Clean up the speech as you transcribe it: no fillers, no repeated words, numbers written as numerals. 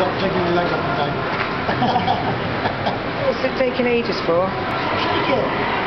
stop taking your legs up and down. What's it taking ages for? Shake it.